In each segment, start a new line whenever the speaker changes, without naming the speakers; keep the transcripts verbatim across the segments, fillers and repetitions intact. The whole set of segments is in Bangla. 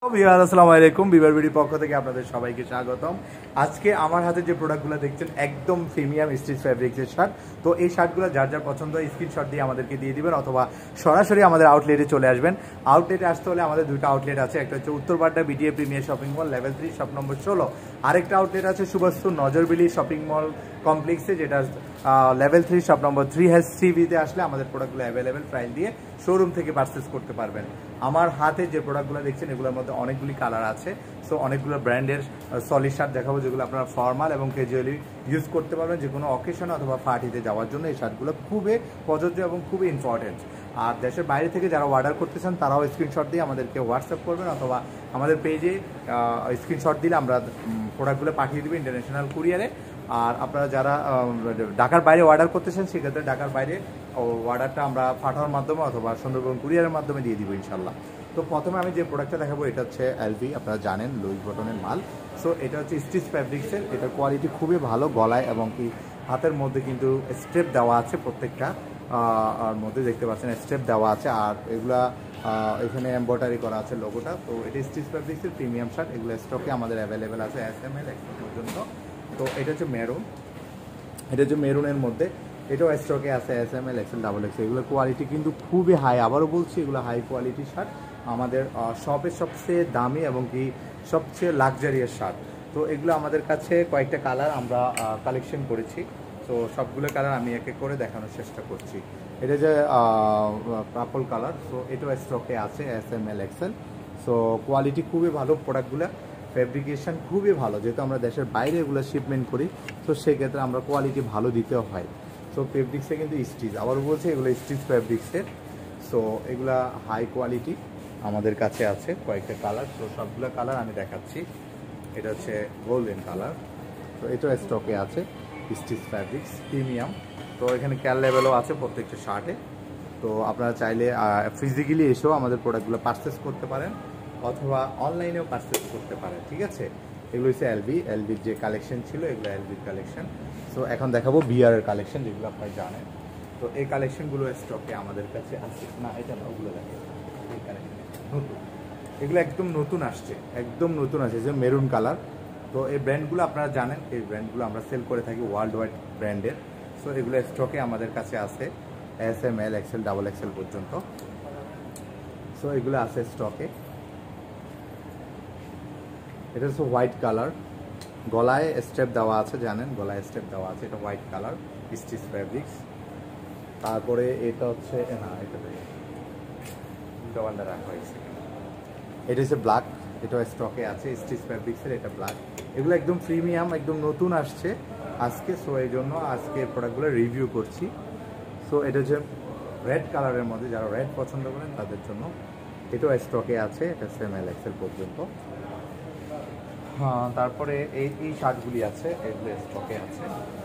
আসসালামু আলাইকুম, বিবার বিডি পক্ষ থেকে আপনাদের সবাইকে স্বাগতম। আজকে আমার হাতে যে প্রোডাক্টগুলো দেখছেন একদম প্রিমিয়াম স্টিচ ফ্যাব্রিক্সের শার্ট। তো এই শার্টগুলো যার যার পছন্দ স্ক্রিনশট দিয়ে আমাদেরকে দিয়ে দিবেন অথবা সরাসরি আমাদের আউটলেটে চলে আসবেন। আউটলেটে আসতে হলে আমাদের দুটো আউটলেট আছে, একটা হচ্ছে উত্তরপাড্ডা BDA premier shopping mall level three shop number ষোলো, আরেকটা আউটলেট আছে সুভাষপুর নজরবিলি শপিং মল কমপ্লেক্সে, যেটা level three shop number three hash সিভিতে আসলে আমাদের প্রোডাক্টগুলো অ্যাভেলেবেল প্রাইস দিয়ে শোরুম থেকে পারচেস করতে পারবেন। আমার হাতে যে প্রোডাক্টগুলো দেখছেন এগুলোর মধ্যে অনেকগুলি কালার আছে। সো অনেকগুলো ব্র্যান্ডের সলিড শার্ট দেখাবো যেগুলো আপনারা ফর্মাল এবং ক্যাজুয়ালি ইউজ করতে পারবেন, যে কোনো অকেশন অথবা পার্টিতে যাওয়ার জন্য এই শার্টগুলো খুবই প্রযোজ্য এবং খুবই ইম্পর্টেন্ট। আর দেশের বাইরে থেকে যারা অর্ডার করতে চান তারাও স্ক্রিনশট দিয়ে আমাদেরকে হোয়াটসঅ্যাপ করবেন অথবা আমাদের পেজে স্ক্রিনশট দিলে আমরা প্রোডাক্টগুলো পাঠিয়ে দেবো ইন্টারন্যাশনাল কুরিয়ারে। আর আপনারা যারা ঢাকার বাইরে অর্ডার করতেছেন সেক্ষেত্রে ঢাকার বাইরে অর্ডারটা আমরা পাঠানোর মাধ্যমে অথবা সুন্দরবন কুরিয়ারের মাধ্যমে দিয়ে দিব ইনশাল্লাহ। তো প্রথমে আমি যে প্রোডাক্টটা দেখাবো এটা হচ্ছে এলভি, আপনারা জানেন লুইস বটনের মাল। সো এটা হচ্ছে স্টিচ ফ্যাব্রিক্সের, এটার কোয়ালিটি খুবই ভালো, গলায় এবং কি হাতের মধ্যে কিন্তু স্টেপ দেওয়া আছে, প্রত্যেকটা আর মধ্যে দেখতে পাচ্ছেন স্টেপ দেওয়া আছে। আর এগুলা এখানে এমব্রয়ডারি করা আছে লোগোটা। তো এটা স্টিচ ফ্যাব্রিক্সের প্রিমিয়াম শার্ট, এগুলো স্টকে আমাদের অ্যাভেলেবেল আছে এস এম এল এক্স পর্যন্ত। তো এটা হচ্ছে মেরুন, এটা হচ্ছে মেরুনের মধ্যে, এটাও স্টকে আছে S M L XL double X. এগুলোর কোয়ালিটি কিন্তু খুবই হাই, আবারও বলছি এগুলো হাই কোয়ালিটির শার্ট, আমাদের শপের সবচেয়ে দামি এবং কি সবচেয়ে লাক্সারিয়াস শার্ট। তো এগুলো আমাদের কাছে কয়েকটা কালার আমরা কালেকশন করেছি। তো সবগুলো কালার আমি এক এক করে দেখানোর চেষ্টা করছি। এটা যে পার্পল কালার, সো এটাও স্টকে আছে S M L XL. So quality খুবই ভালো, প্রোডাক্টগুলো ফ্যাব্রিকেশন খুবই ভালো, যেহেতু আমরা দেশের বাইরে এগুলো শিপমেন্ট করি তো সেক্ষেত্রে আমরা কোয়ালিটি ভালো দিতেও হয়। সো ফেব্রিক্সে কিন্তু স্টিচ, আবার বলছে এগুলো স্টিচ ফেব্রিক্সের। সো এগুলা হাই কোয়ালিটি আমাদের কাছে আছে কয়েকটা কালার। তো সবগুলো কালার আমি দেখাচ্ছি। এটা হচ্ছে গোল্ডেন কালার, তো এটাও স্টকে আছে স্টিচ ফ্যাব্রিক্স প্রিমিয়াম। তো এখানে ক্যাল লেভেলও আছে প্রত্যেকটা শার্টে। তো আপনারা চাইলে ফিজিক্যালি এসেও আমাদের প্রোডাক্টগুলো পারচেস করতে পারেন অথবা অনলাইনেও পারচেস করতে পারেন, ঠিক আছে। এগুলো হচ্ছে এলবি, এলবির যে কালেকশন ছিল এগুলো এলবির কালেকশন। সো এখন দেখাবো বিআরের কালেকশন, যেগুলো আপনারা জানেন। তো এই কালেকশনগুলো স্টকে আমাদের কাছে আছে না, এটা না, ওগুলো দেখেন এই কালেকশন নতুন, এগুলো একদম নতুন আসছে, একদম নতুন আসছে, যে মেরুন কালার। তো এই ব্র্যান্ডগুলো আপনারা জানেন, এই ব্র্যান্ডগুলো আমরা সেল করে থাকি ওয়ার্ল্ড ওয়াইড ব্র্যান্ডের। সো এগুলো স্টকে আমাদের কাছে আছে S M L XL double XL পর্যন্ত। সো এগুলো আছে স্টকে। এটা হচ্ছে হোয়াইট কালার, গলায় স্টেপ দেওয়া আছে, জানেন গলায় স্টেপ দেওয়া আছে, এটা হোয়াইট কালার স্টিচ ফ্যাব্রিক্স। তারপরে এটা হচ্ছে না, এটা রাখা হয়েছে, এটা হচ্ছে ব্ল্যাক, এটা স্টকে আছে স্টিচ ফ্যাব্রিক্সের, এটা ব্ল্যাক। এগুলো একদম প্রিমিয়াম, একদম নতুন আসছে আজকে। সো এই জন্য আজকে প্রোডাক্টগুলো রিভিউ করছি। সো এটা হচ্ছে রেড কালারের মধ্যে, যারা রেড পছন্দ করেন তাদের জন্য এটাও স্টকে আছে, এটা সেম এল এক্সেল পর্যন্ত। হ্যাঁ, তারপরে এই এই শার্টগুলি আছে, এগুলো স্টকে আছে।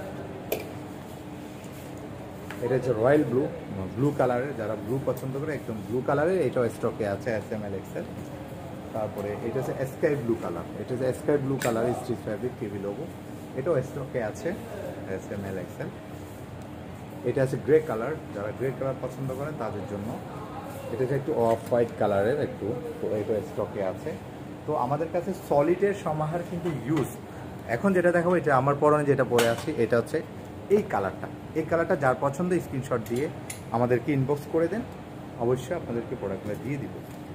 এটা হচ্ছে রয়্যাল ব্লু, ব্লু কালারের, যারা ব্লু পছন্দ করে একদম ব্লু কালারের, এটাও স্টকে আছে এস এম এল এক্সেল। তারপরে এটা হচ্ছে স্কাই ব্লু কালার, এটা হচ্ছে sky blue colour stitch fabric TV logo, এটাও স্টকে আছে এস এম এল এক্সেল। এটা আছে গ্রে কালার, যারা গ্রে কালার পছন্দ করেন তাদের জন্য। এটা হচ্ছে একটু অফ হোয়াইট কালারের একটু, তো এটা স্টকে আছে। তো আমাদের কাছে সলিডের সমাহার কিন্তু ইউজ। এখন যেটা দেখাবো, এটা আমার পরনে যেটা পরে আছি, এটা হচ্ছে এই কালারটা। এই কালারটা যার পছন্দ স্ক্রিনশট দিয়ে আমাদেরকে ইনবক্স করে দেন, অবশ্যই আপনাদেরকে প্রোডাক্টগুলো দিয়ে দিব।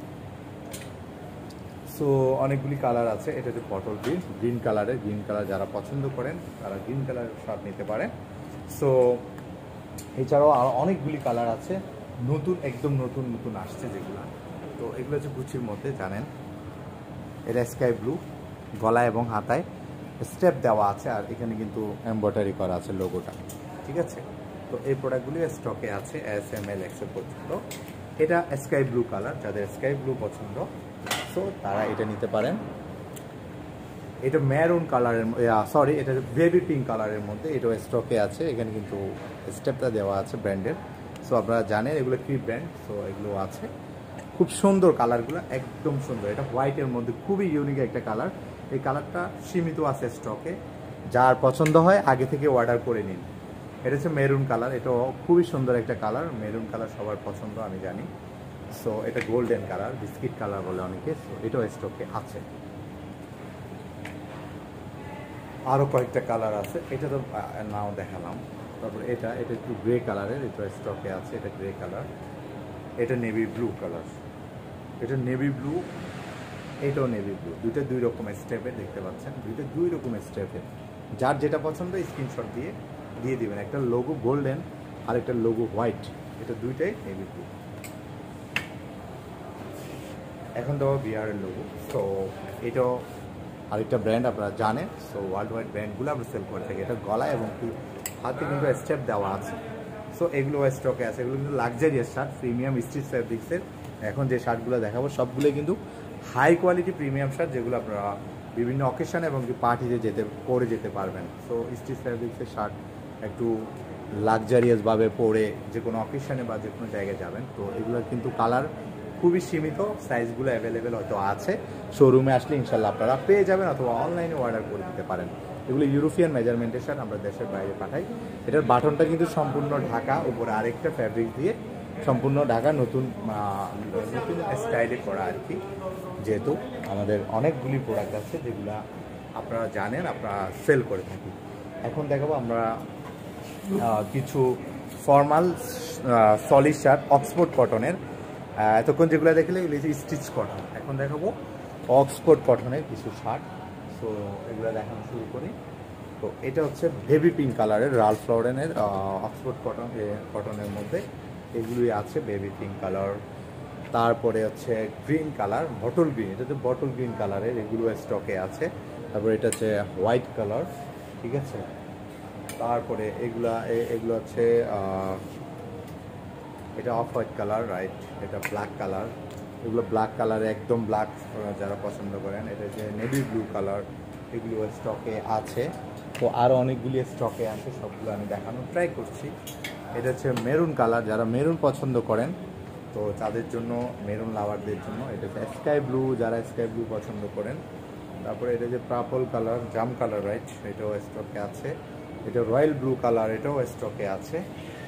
সো অনেকগুলি কালার আছে। এটা হচ্ছে পটল গ্রিন, গ্রিন কালারের, গ্রিন কালার যারা পছন্দ করেন তারা গ্রিন কালারের শার্ট নিতে পারেন। সো এছাড়াও আরও অনেকগুলি কালার আছে, নতুন একদম নতুন নতুন আসছে যেগুলো। তো এগুলো হচ্ছে গুচির মধ্যে, জানেন এটা স্কাই ব্লু, গলা এবং হাতায় স্টেপ দেওয়া আছে, আর এখানে কিন্তু এমব্রয়ডারি করা আছে লোগোটা, ঠিক আছে। তো এই প্রোডাক্টগুলি স্টকে আছে এস এম এল এক্সেল পর্যন্ত। এটা স্কাই ব্লু কালার, যাদের স্কাই ব্লু পছন্দ সো তারা এটা নিতে পারেন। এটা মেরুন কালারের, সরি এটা বেবি পিঙ্ক কালারের মধ্যে, এটাও স্টকে আছে, এখানে কিন্তু স্টেপটা দেওয়া আছে ব্র্যান্ডের। সো আপনারা জানেন এগুলো কি ব্র্যান্ড, সো এগুলো আছে। খুব সুন্দর কালারগুলো, একদম সুন্দর। এটা হোয়াইটের মধ্যে খুবই ইউনিক একটা কালার। এই কালারটা সীমিত আছে স্টকে, যার পছন্দ হয় আগে থেকে অর্ডার করে নিন। এটা হচ্ছে মেরুন কালার, এটাও খুবই সুন্দর একটা কালার, মেরুন কালার সবার পছন্দ আমি জানি। সো এটা গোল্ডেন কালার, বিস্কিট কালার বলে অনেকে, সো এটাও স্টকে আছে। আরও কয়েকটা কালার আছে, এটা তো নাও দেখালাম। তারপরে এটা এটা একটু গ্রে কালারের, এটা স্টকে আছে, এটা গ্রে কালার। এটা নেভি ব্লু কালার, এটা নেভি ব্লু, এটাও নেভি ব্লু। দুইটা দুই রকমের স্টেপের দেখতে পাচ্ছেন, দুইটা দুই রকমের স্টেপের। যার যেটা পছন্দ স্ক্রিনশট দিয়ে দিয়ে দিবেন। একটা লোগো গোল্ডেন আর একটা লোগো হোয়াইট, এটা দুইটাই নেভি ব্লু। এখন দেওয়া বিআরের লোগো। সো এটাও আরেকটা ব্র্যান্ড আপনারা জানেন। সো ওয়ার্ল্ড ওয়াইড ব্র্যান্ডগুলো আমরা সেল করে থাকি। এটা গলায় এবং কি হাতে কিন্তু স্টেপ দেওয়া আছে। সো এগুলো স্টকে আছে, এগুলো কিন্তু লাক্সারিয়াস শার্ট, প্রিমিয়াম স্টিচ ফ্যাব্রিক্সের। এখন যে শার্টগুলো দেখাবো সবগুলোই কিন্তু হাই কোয়ালিটি প্রিমিয়াম শার্ট, যেগুলো আপনারা বিভিন্ন অকেশন এবং কি পার্টিতে যেতে পরে যেতে পারবেন। সো স্টিচ ফ্যাব্রিক্সের শার্ট একটু লাক্সারিয়াসভাবে পরে যে কোনো অকেশনে বা যে কোনো জায়গায় যাবেন। তো এগুলোর কিন্তু কালার খুবই সীমিত, সাইজগুলো অ্যাভেলেবেল হয়তো আছে, শোরুমে আসলে ইনশাল্লাহ আপনারা পেয়ে যাবেন অথবা অনলাইনে অর্ডার করে দিতে পারেন। এগুলো ইউরোপিয়ান মেজারমেন্টের শার্ট, আমরা দেশের বাইরে পাঠাই। এটার বাটনটা কিন্তু সম্পূর্ণ ঢাকা, উপরে আরেকটা ফ্যাব্রিক দিয়ে সম্পূর্ণ ঢাকা, নতুন নতুন স্টাইলে করা আর কি। যেহেতু আমাদের অনেকগুলি প্রোডাক্ট আছে যেগুলো আপনারা জানেন, আপনারা সেল করে থাকি। এখন দেখাবো আমরা কিছু ফর্মাল সলিড শার্ট অক্সফোর্ড কটনের। এতক্ষণ যেগুলো দেখলে এগুলো স্টিচ কটন, এখন দেখাবো অক্সফোর্ড কটনের কিছু শার্ট। সো এগুলো দেখানো শুরু করি। তো এটা হচ্ছে বেবি পিঙ্ক কালারের, রালফ লরেনের অক্সফোর্ড কটন কটনের মধ্যে এগুলোই আছে, বেবি পিঙ্ক কালার। তারপরে হচ্ছে গ্রিন কালার, বটল গ্রিন, এটা হচ্ছে বটল গ্রিন কালারের, এগুলো স্টকে আছে। তারপরে এটা হচ্ছে হোয়াইট কালার, ঠিক আছে। তারপরে এগুলা এগুলো হচ্ছে এটা অফ হোয়াইট কালার, রাইট, এটা ব্ল্যাক কালার। এগুলো ব্ল্যাক কালারে, একদম ব্ল্যাক যারা পছন্দ করেন। এটা হচ্ছে নেভি ব্লু কালার, এগুলো স্টকে আছে। তো আরও অনেকগুলি স্টকে আছে, সবগুলো আমি দেখানোর ট্রাই করছি। এটা হচ্ছে মেরুন কালার, যারা মেরুন পছন্দ করেন তো তাদের জন্য, মেরুন লাভারদের জন্য। এটা হচ্ছে স্কাই ব্লু, যারা স্কাই ব্লু পছন্দ করেন। তারপরে এটা যে পার্পল কালার, জাম কালার, রাইট, এটাও স্টকে আছে। এটা রয়্যাল ব্লু কালার, এটাও স্টকে আছে।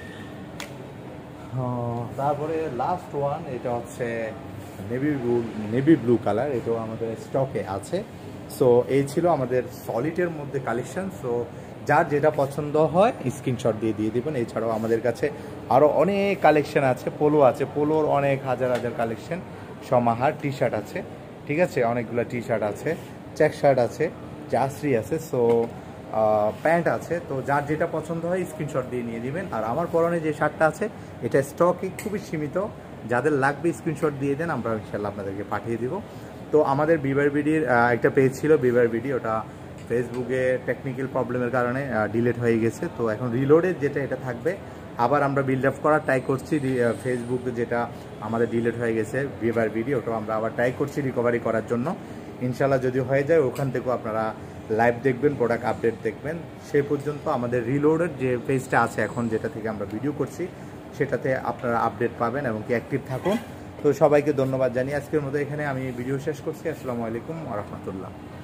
তারপরে লাস্ট ওয়ান, এটা হচ্ছে navy blue, navy blue colour, এটাও আমাদের স্টকে আছে। সো এই ছিল আমাদের সলিডের মধ্যে কালেকশন। সো যার যেটা পছন্দ হয় স্ক্রিনশট দিয়ে দিয়ে দেবেন। এছাড়াও আমাদের কাছে আরও অনেক কালেকশন আছে, পোলো আছে, পোলোর অনেক হাজার হাজার কালেকশন সমাহার। টি শার্ট আছে, ঠিক আছে, অনেকগুলো টি শার্ট আছে, চেক শার্ট আছে, জার্সি আছে, সো প্যান্ট আছে। তো যার যেটা পছন্দ হয় স্ক্রিনশট দিয়ে নিয়ে দিবেন। আর আমার পরনে যে শার্টটা আছে এটা স্টকে খুবই সীমিত, যাদের লাগবে স্ক্রিনশট দিয়ে দেন, আমরা ইনশাল্লাহ আপনাদেরকে পাঠিয়ে দিব। তো আমাদের বিবার বিডির একটা পেজ ছিল, বিবার বিডি, ওটা ফেসবুকে টেকনিক্যাল প্রবলেমের কারণে ডিলিট হয়ে গেছে। তো এখন রিলোডের যেটা এটা থাকবে, আবার আমরা বিল্ড আপ করার ট্রাই করছি। ফেসবুকে যেটা আমাদের ডিলিট হয়ে গেছে বিবার বিডি, ওটাও আমরা আবার ট্রাই করছি রিকভারি করার জন্য। ইনশাল্লাহ যদি হয়ে যায় ওখান থেকেও আপনারা লাইভ দেখবেন, প্রোডাক্ট আপডেট দেখবেন। সে পর্যন্ত আমাদের রিলোডের যে পেজটা আছে এখন, যেটা থেকে আমরা ভিডিও করছি, সেটাতে আপনারা আপডেট পাবেন এবং কি অ্যাক্টিভ থাকুন। তো সবাইকে ধন্যবাদ জানিয়ে আজকের মতো এখানে আমি ভিডিও শেষ করছি। আসসালামু আলাইকুম ওয়া রাহমাতুল্লাহ।